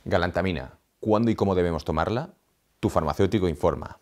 Galantamina. ¿Cuándo y cómo debemos tomarla? Tu farmacéutico informa.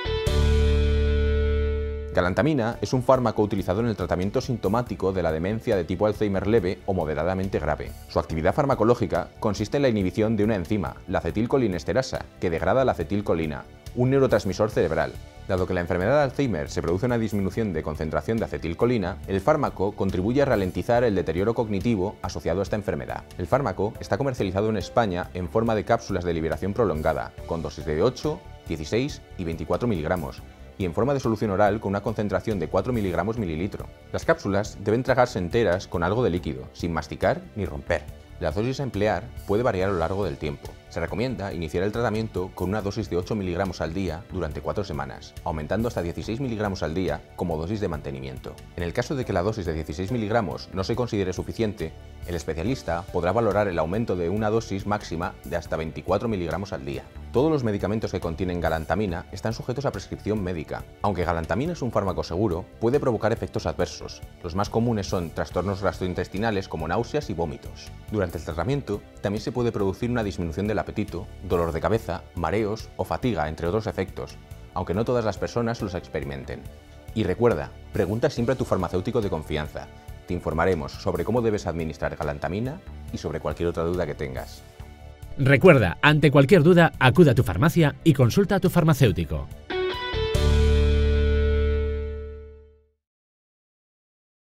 Galantamina es un fármaco utilizado en el tratamiento sintomático de la demencia de tipo Alzheimer leve o moderadamente grave. Su actividad farmacológica consiste en la inhibición de una enzima, la acetilcolinesterasa, que degrada la acetilcolina, un neurotransmisor cerebral. Dado que la enfermedad de Alzheimer se produce una disminución de concentración de acetilcolina, el fármaco contribuye a ralentizar el deterioro cognitivo asociado a esta enfermedad. El fármaco está comercializado en España en forma de cápsulas de liberación prolongada, con dosis de 8, 16 y 24 miligramos, y en forma de solución oral con una concentración de 4 miligramos mililitro. Las cápsulas deben tragarse enteras con algo de líquido, sin masticar ni romper. La dosis a emplear puede variar a lo largo del tiempo. Se recomienda iniciar el tratamiento con una dosis de 8 miligramos al día durante 4 semanas, aumentando hasta 16 miligramos al día como dosis de mantenimiento. En el caso de que la dosis de 16 miligramos no se considere suficiente, el especialista podrá valorar el aumento de una dosis máxima de hasta 24 miligramos al día. Todos los medicamentos que contienen galantamina están sujetos a prescripción médica. Aunque galantamina es un fármaco seguro, puede provocar efectos adversos. Los más comunes son trastornos gastrointestinales como náuseas y vómitos. Durante el tratamiento, también se puede producir una disminución del apetito, dolor de cabeza, mareos o fatiga, entre otros efectos, aunque no todas las personas los experimenten. Y recuerda, pregunta siempre a tu farmacéutico de confianza. Te informaremos sobre cómo debes administrar galantamina y sobre cualquier otra duda que tengas. Recuerda, ante cualquier duda, acude a tu farmacia y consulta a tu farmacéutico.